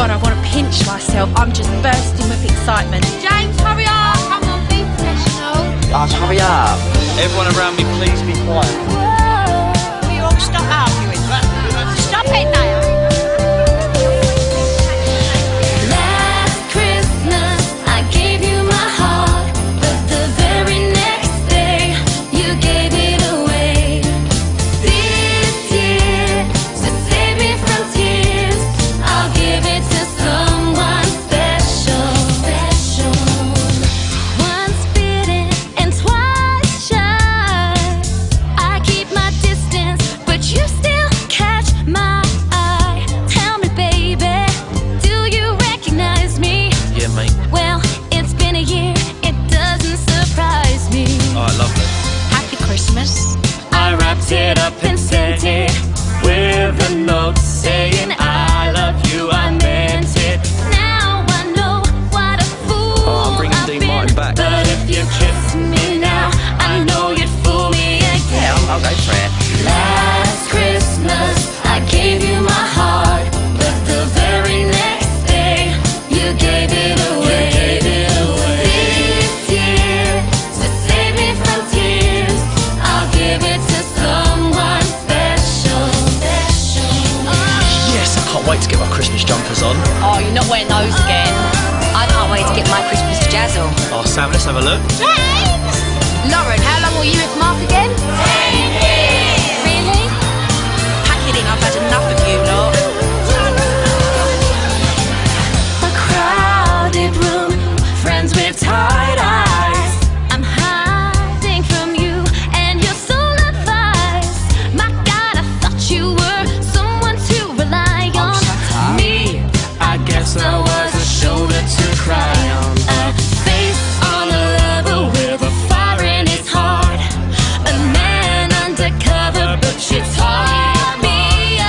God, I want to pinch myself. I'm just bursting with excitement. James, hurry up! Come on, be professional. Guys, hurry up. Everyone around me, please be quiet. Will you all stop arguing? Stop it now. Last Christmas, I gave you my heart, but the very next day, you gave it away. This year, to save me from tears, I'll give it to someone special. Once bitten and twice shy, I keep my distance, but you still catch my eye. Tell me, baby, do you recognize me? Yeah, mate. Well, it's been a year, it doesn't surprise me. Oh, I love it. Happy Christmas. I wrapped it up and sent it with a note saying I love you, I meant it. Now I know what a fool Oh, I'm bringing I've Dean been. Martin back. But if you kiss me now, I know you'd fool me again. Yeah, I'll go for it. Last Christmas, I gave you my heart, but the very next day, you gave it away. This year, to save me from tears, I'll give it to someone special. Yes, I can't wait to get my Christmas jumpers on. Oh, you're not wearing those again. I can't wait to get my Christmas jazzle. Oh, Sam, let's have a look. Lauren, how long were you with Mark again? 10 years. Really? Pack it in, I've had enough of you lot. A crowded room, friends with tired eyes. I'm hiding from you and your soul advice. My God, I thought you were someone to rely on. Me, I guess I was a shoulder to cry on. A face on a lover with a fire in his heart. A man undercover, but you tore me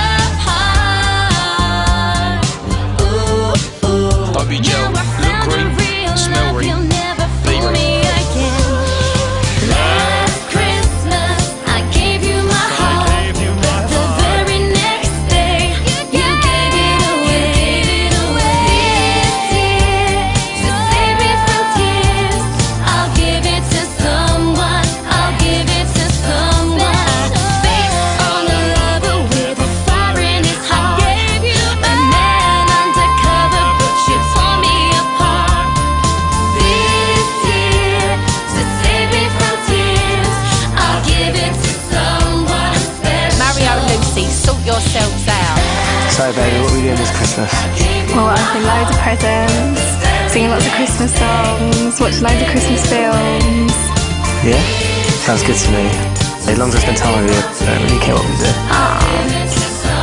apart. Ooh, ooh. Bobby Joe, Now I look found a green, real smell love, green, you'll never be fool green. me again. Last Christmas, I gave you my heart, but the very next day, you gave it away. This year, to save me from tears, I'll give it to someone. I'll give it to someone. Face on a lover with a fire in his heart. A man undercover, but you tore me apart. This year, to save me from tears, I'll give it to someone special. Mario, Lucy, sort yourselves out. So, baby, what are we doing this Christmas? Well, open loads of presents, singing lots of Christmas songs, watch loads of Christmas films. Yeah? Sounds good to me. As long as I spend time with you, I don't really care what we do. Aww.